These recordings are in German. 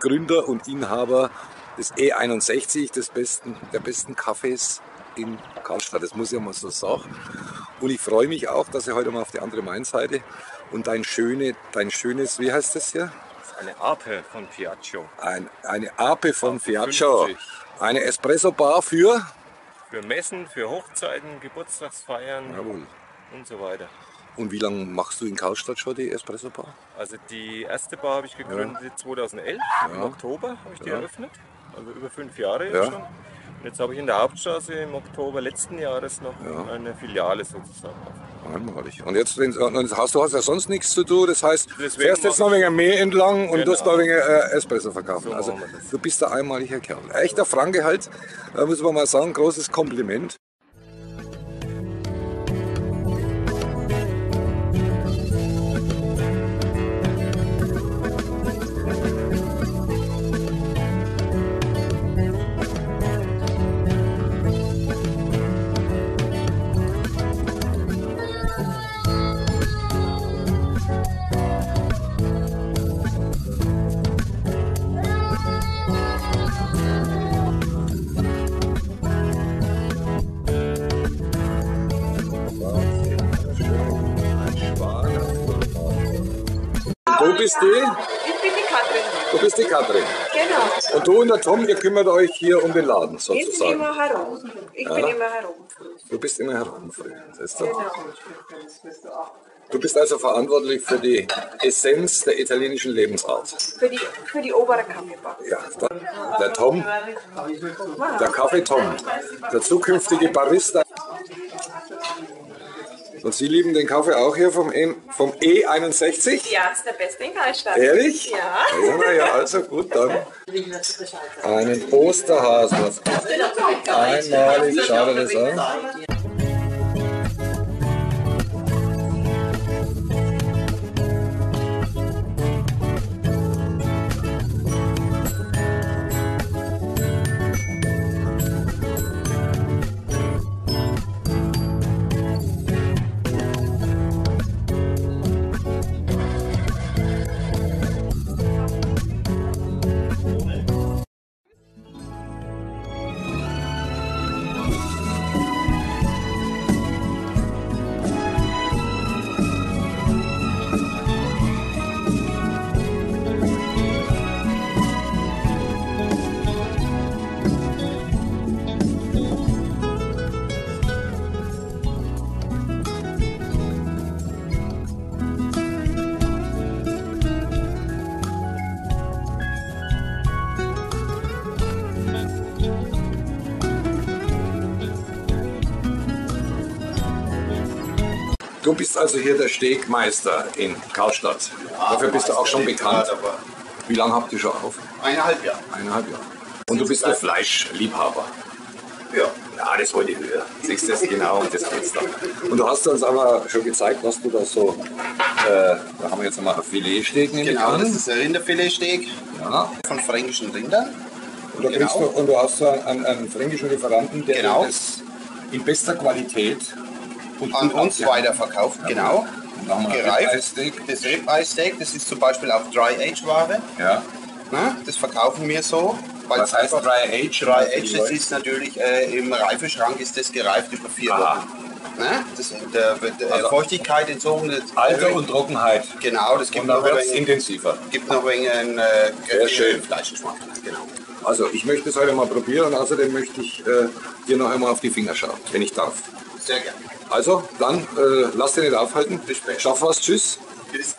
Gründer und Inhaber des E61, der besten Cafés in Karlstadt. Das muss ich mal so sagen. Und ich freue mich auch, dass ich heute mal auf die andere Mainseite und dein schönes, wie heißt das hier? Eine Ape von Fiaccio. Eine Ape von Fiaccio. Eine Espresso-Bar für Messen, für Hochzeiten, Geburtstagsfeiern. Jawohl. Und so weiter. Und wie lange machst du in Karlstadt schon die Espresso-Bar? Also die erste Bar habe ich gegründet 2011, im Oktober habe ich die eröffnet. Also über 5 Jahre jetzt schon. Und jetzt habe ich in der Hauptstraße im Oktober letzten Jahres noch eine Filiale sozusagen. Einmalig. Und jetzt hast du ja sonst nichts zu tun, das heißt, du fährst jetzt noch ein wenig am Meer entlang und tust noch ein wenig Espresso verkaufen. So also du bist ein einmaliger Kerl. Echter Franke halt, da muss man mal sagen, großes Kompliment. Du bist die? Ich bin die Katrin. Du bist die Katrin. Genau. Und du und der Tom, ihr kümmert euch hier um den Laden Ich bin sozusagen. immer herum. Ich bin immer herum. Du bist immer herum. Siehst du? Genau. Du bist also verantwortlich für die Essenz der italienischen Lebensart. Für die obere Kaffeebar. Ja, der Tom, der Kaffee-Tom, der zukünftige Barista. Und Sie lieben den Kaffee auch hier vom E61? Ja, ist der beste in Karlstadt. Ehrlich? Ja. Ja, also gut, dann. Einen Osterhasen. Einmalig, schau dir das an. Du bist also hier der Steakmeister in Karlstadt. Ja, dafür bist du auch schon bekannt. Wie lange habt ihr schon auf? 1,5 Jahre. 1,5 Jahre. Und du bist der Fleischliebhaber. Ja. Ja, das wollte ich hören. Siehst du das genau, und das geht's dann. Und du hast uns aber schon gezeigt, was du da so. Da haben wir jetzt nochmal ein Filetsteak nämlich Genau, an. das ist ein Rinderfiletsteak von fränkischen Rindern. Und du hast so einen fränkischen Lieferanten, der das in bester Qualität und an uns weiterverkauft. Ja. Genau. Gereift. Das Ribeye-Steak, das ist zum Beispiel auch Dry-Age-Ware. Ja. Das verkaufen wir so. Was heißt Dry-Age? Dry-Age, das ist natürlich im Reifeschrank ist das gereift über 4 Wochen. Das wird Feuchtigkeit entzogen. Alter und Trockenheit. Genau, das gibt und dann noch wird es intensiver. Gibt noch ein wenig einen Fleischgeschmack. Genau. Also ich möchte es heute mal probieren und außerdem möchte ich dir noch einmal auf die Finger schauen, wenn ich darf. Sehr gerne. Also dann lass dich nicht aufhalten. Bis später. Schaff was, tschüss. Tschüss.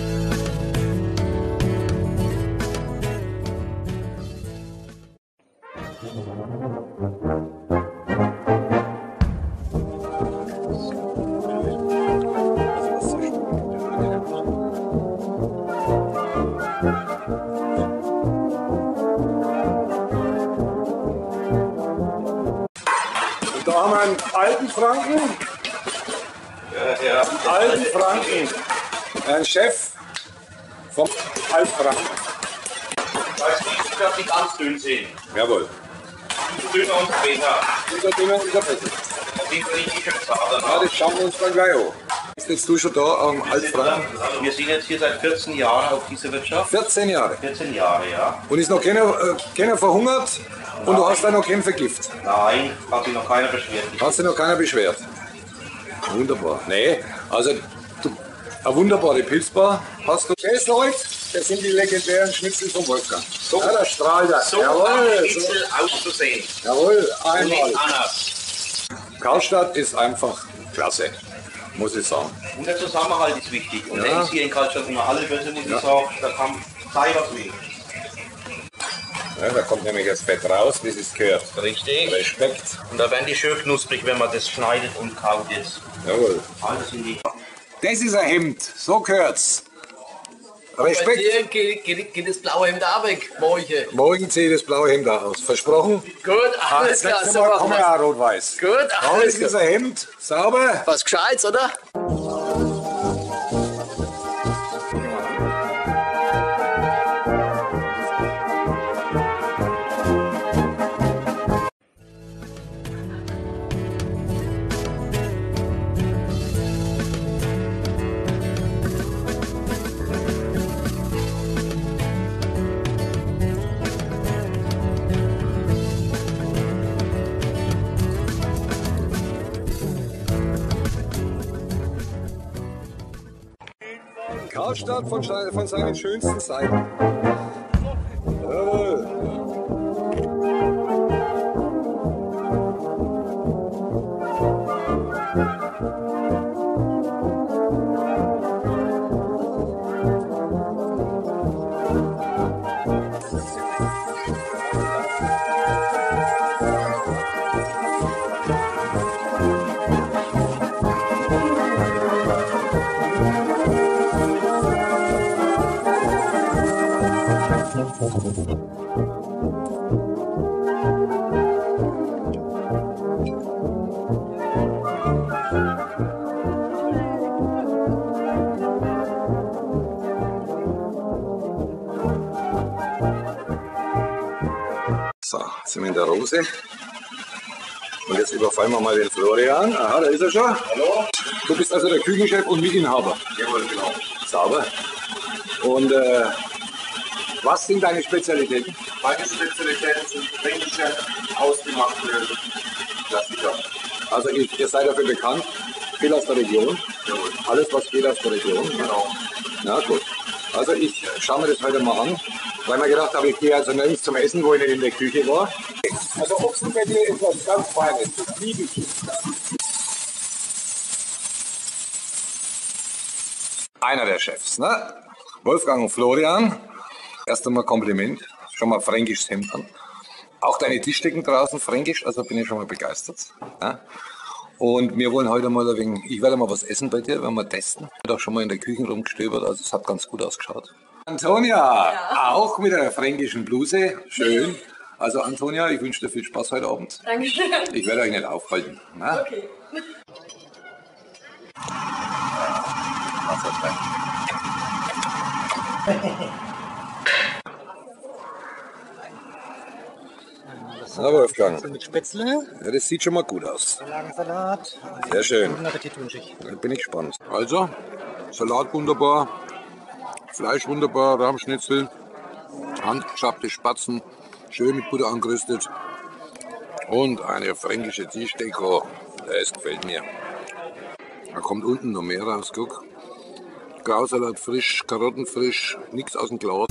Da haben wir einen alten Franken. Alten Franken. Ein Chef vom Altfranken. Ich darf nicht ganz dünn sehen. Jawohl. Dünner und später. Dieser Dünner, dieser Fette. Die griechische Farbe. Ja, das schauen wir uns dann gleich an. bist jetzt du schon da am Altfranken? Wir sind jetzt hier seit 14 Jahren auf dieser Wirtschaft. 14 Jahre. 14 Jahre, ja. Und ist noch keiner verhungert und du hast da noch kein Vergift? Nein, hat sich noch keiner beschwert. Hast sich noch keiner beschwert? Wunderbar. Nee, also eine wunderbare Pilzbar hast du. Das, Leute, das sind die legendären Schnitzel vom Wolfgang. So, ja, da strahlt er. So Jawohl, Schnitzel auszusehen. Jawohl, einmal. Nicht anders. Karlstadt ist einfach klasse, muss ich sagen. Und der Zusammenhalt ist wichtig. Und Ja. der ist hier in Karlstadt immer alle Werte, muss ich sagen. Da kann sei was will. Ja, da kommt nämlich das Fett raus, wie es gehört. Richtig. Respekt. Und da werden die schön knusprig, wenn man das schneidet und kaut jetzt. Jawohl. Alles in die. Das ist ein Hemd, so gehört's. Respekt. Bei dir geht das blaue Hemd auch weg, morgen. Morgen ziehe ich das blaue Hemd aus. Versprochen? Gut, alles klar, Das so Mal machen komme ich wir's. auch rot-weiß. Gut, Das alles ist klar. ein Hemd, sauber. Was Gescheites, oder? Karlstadt von seinen schönsten Seiten. Jawohl. So, jetzt sind wir in der Rose. Und jetzt überfallen wir mal den Florian. Aha, da ist er schon. Hallo. Du bist also der Küchenchef und Mitinhaber. Jawohl, genau. Sauber. Und was sind deine Spezialitäten? Meine Spezialitäten sind fränkische, ausgemachte Klassiker. Also ihr seid dafür bekannt, viel aus der Region. Jawohl. Alles, was geht aus der Region. Genau. Na gut. Also ich schaue mir das heute mal an, weil mir gedacht habe, ich gehe also nirgends zum Essen, wo ich nicht in der Küche war. Also Ochsenbälle ist was ganz Feines, das liebe ich. Einer der Chefs, ne? Wolfgang und Florian. Erst einmal Kompliment, schon mal fränkisches Hemd an. Auch deine Tischdecken draußen fränkisch, also bin ich schon mal begeistert. Ja? Und wir wollen heute mal ein wenig, ich werde mal was essen bei dir, werden wir testen. Ich habe auch schon mal in der Küche rumgestöbert, also es hat ganz gut ausgeschaut. Antonia, auch mit einer fränkischen Bluse, schön. Also Antonia, ich wünsche dir viel Spaß heute Abend. Dankeschön. Ich werde euch nicht aufhalten. Na? Okay. Na Wolfgang, Mit Spätzle, ja, das sieht schon mal gut aus. Lagensalat. Sehr schön. Guten Appetit wünsche ich. Da bin ich gespannt. Also, Salat wunderbar, Fleisch wunderbar, Rahmschnitzel, handgeschaffte Spatzen, schön mit Butter angeröstet und eine fränkische Tischdeko. Das gefällt mir. Da kommt unten noch mehr raus, guck. Grausalat frisch, Karotten frisch, nichts aus dem Glas.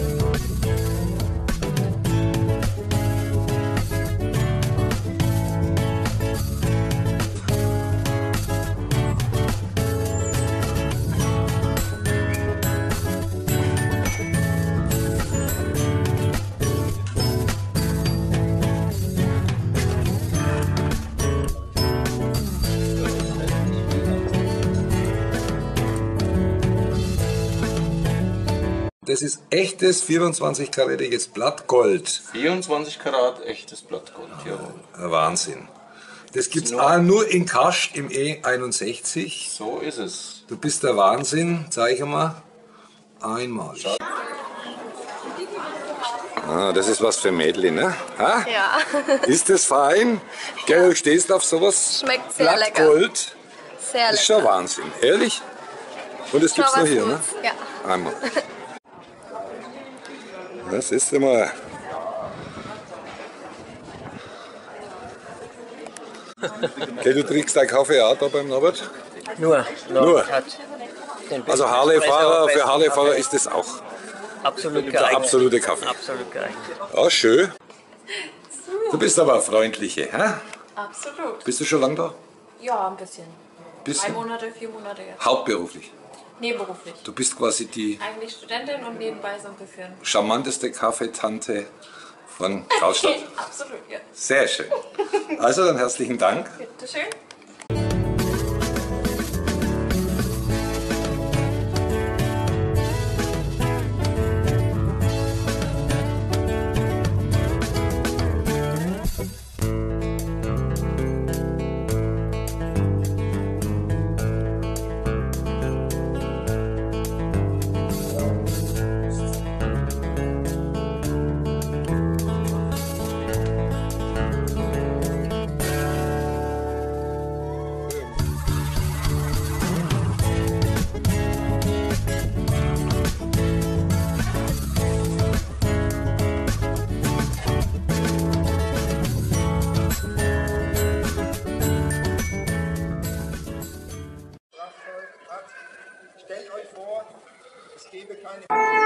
Das ist echtes 24-karätiges Blattgold. 24 Karat echtes Blattgold, jawohl. Wahnsinn. Das gibt's auch nur in Kasch im E61. So ist es. Du bist der Wahnsinn. Zeige mal. Einmal. Ah, das ist was für Mädchen, ne? Ha? Ja, Ist das fein? Gell, du stehst auf sowas? schmeckt sehr lecker. Blattgold. Sehr Das ist schon lecker. Wahnsinn. Ehrlich? Und das gibt's Schon noch was hier, ne? Gutes. Ja. Einmal. Das ist immer. Okay, du trinkst deinen Kaffee auch da beim Norbert? Nur. Nur. Hat den besten Also Harley-Fahrer, Espresso, für Harley-Fahrer Kaffee. ist das auch Absolut der geeignet. absolute Kaffee. Absolut geeignet. Ah, schön. Du bist aber eine freundliche, hä? Absolut. Bist du schon lange da? Ja, ein bisschen. 3 Bisschen? Monate, 4 Monate jetzt. Hauptberuflich. Nebenberuflich. Du bist quasi die Eigentlich Studentin und nebenbei so ein bisschen. charmanteste Kaffeetante von Karlstadt. Absolut, ja. Sehr schön. Also dann herzlichen Dank. Bitteschön. Stellt euch vor, es gäbe keine...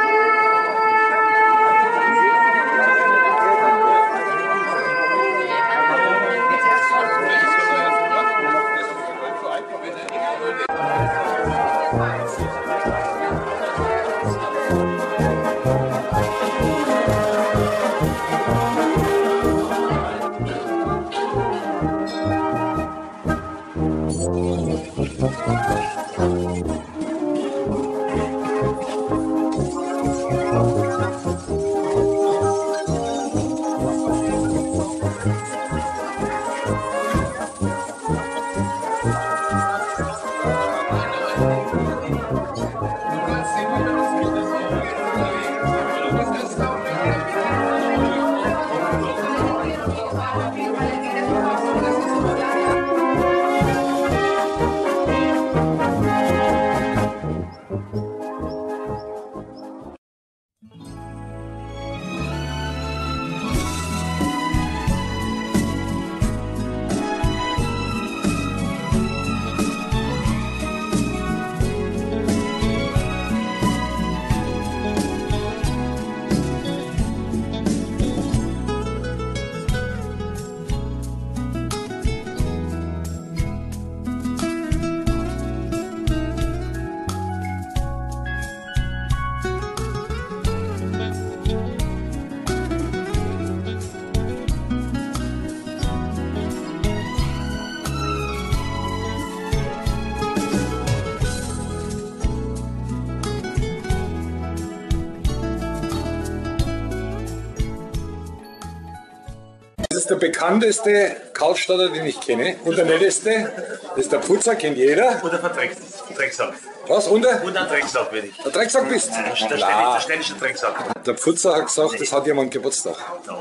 Das ist der bekannteste Karlstadter, den ich kenne. Und der netteste, das ist der Putzer, kennt jeder. Und der Drecksack. Was? Und der? Und ein Drecksack bin ich. Der Drecksack bist Der ständige Drecksack. Der Putzer hat gesagt, das hat jemand Geburtstag.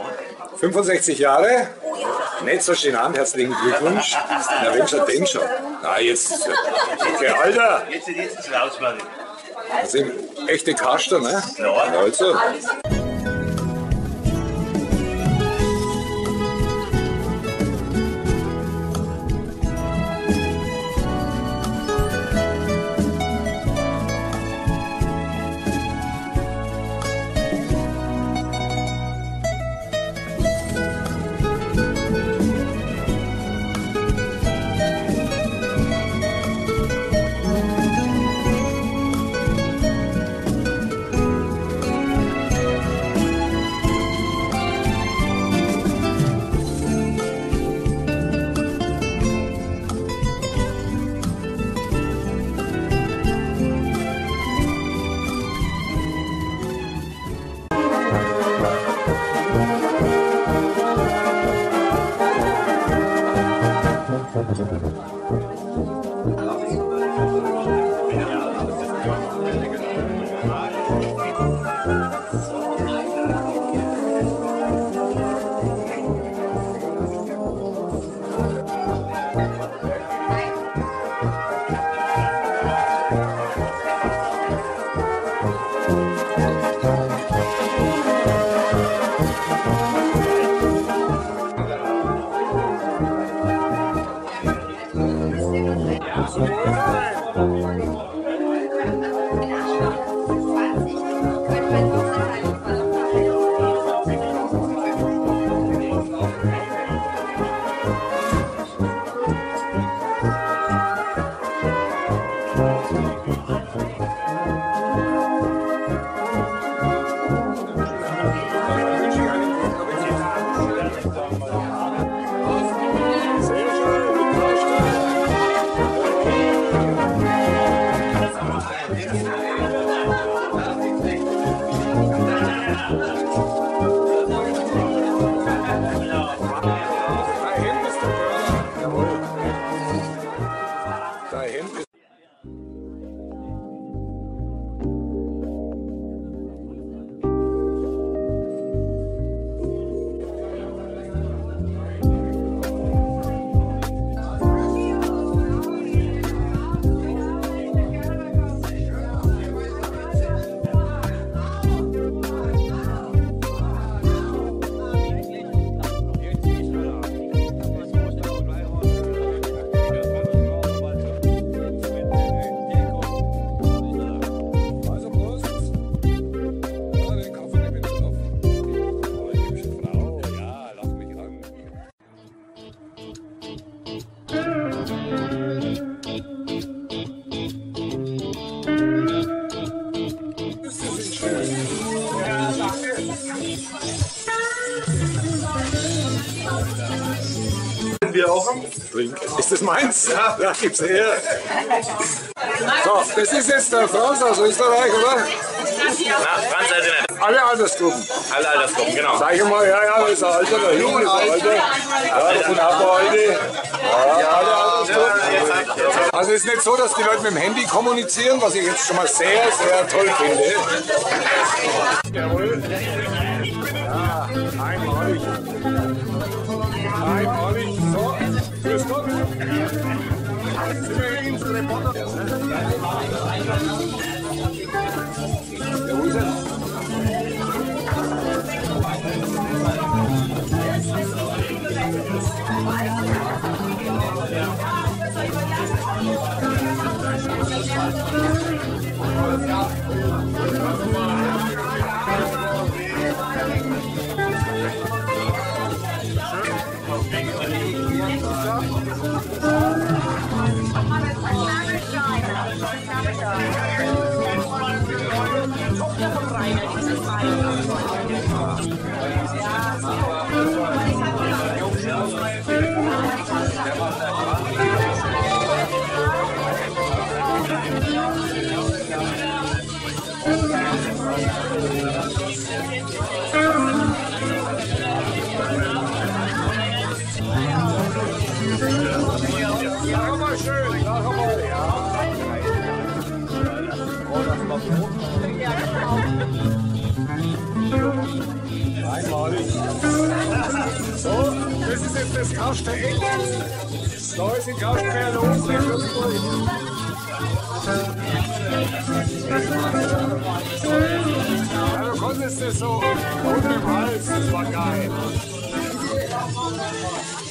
65 Jahre, nicht so schön an, herzlichen Glückwunsch. Na, wenn schon, den schon. Na, jetzt, okay, Alter, Jetzt ist es raus, Mann. das sind echte Karster, ne? Klar. Ja, also. trinke. Ist das meins? Ja, ja, gib's her. So, das ist jetzt der Franz aus Österreich, oder? Na, Franz also nicht. Alle Altersgruppen. Alle Altersgruppen, genau. Sag ich mal, ja, das ist der Alter, der Junge ist der Alter. Ja, das sind auch alte. Ja, alle Altersgruppen. Also es ist nicht so, dass die Leute mit dem Handy kommunizieren, was ich jetzt schon mal sehr, sehr toll finde. Jawohl. Ja, einmalig. Einmalig. So, grüß Gott. Sind wir hier ins Reporter? Ja, wo ist er? Einmalig. So, das ist jetzt das Kasten Eck. Da ist die Kastenquer los. Ja, du konntest das so unter dem Hals, das war geil.